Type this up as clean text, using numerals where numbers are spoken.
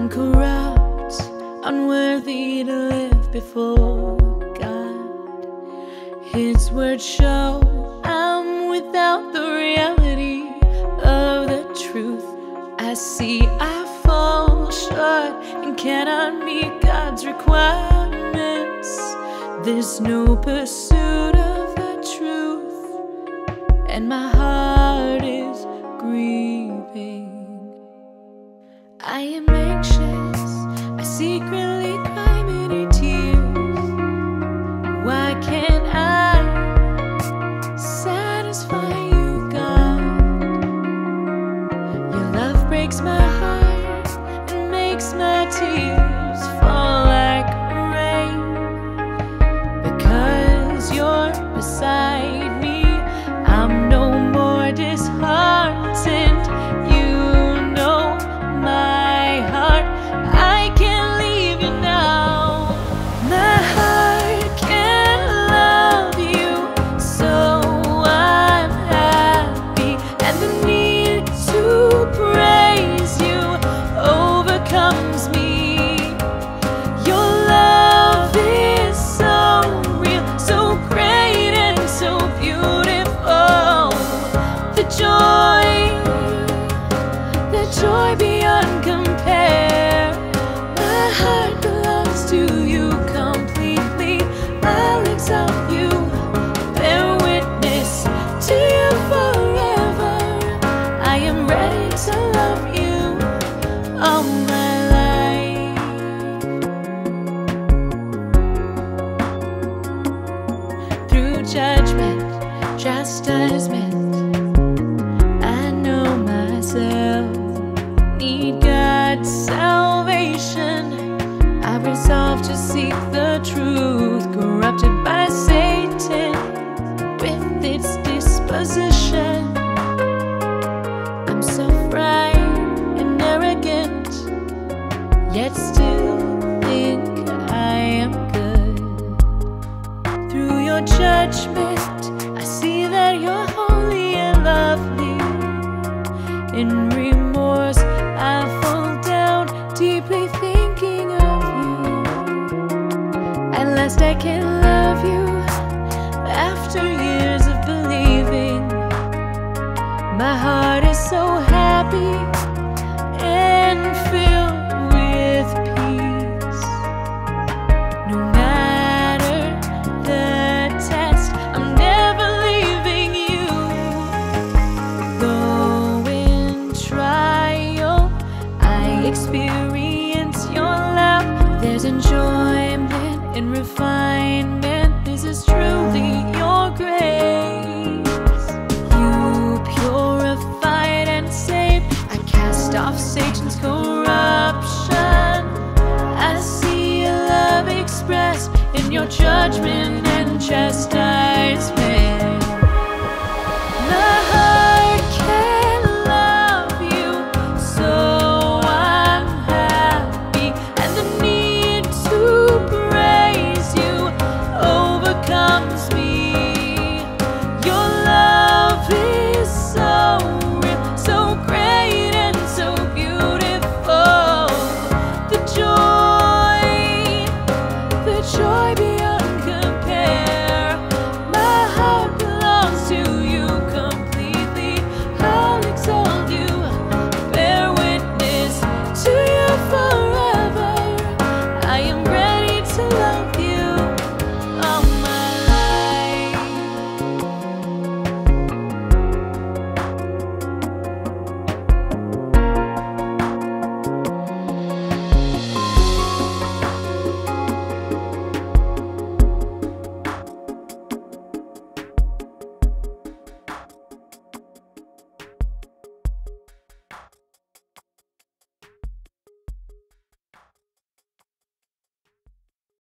I'm corrupt, unworthy to live before God. His words show I'm without the reality of the truth. I see I fall short and cannot meet God's requirements. There's no pursuit of the truth, and my heart is grieving. I am anxious, I secretly cry many tears. Why can't I satisfy you, God? Your love breaks my heart and makes my tears fall like rain. Because you're beside me, I'm no more disheartened. Joy beyond compare. My heart belongs to you completely. I'll exalt you, bear witness to you forever. I am ready to love you all my life. Through judgment, chastisement, I know myself need God's salvation. I resolve to seek the truth, corrupted by Satan with its disposition. I'm so fried and arrogant, yet still think I am good. Through your judgment, I see that you're holy and lovely. In remorse, I fall down, deeply thinking of you. At last I can love you, after years of believing. My heart is so happy and filled with peace. No matter the test, I'm never leaving you. Though in trial I experience your love, there's enjoyment and refinement. This is truly your grace. You purified and saved. I cast off Satan's corruption. I see your love expressed in your judgment and chastisement.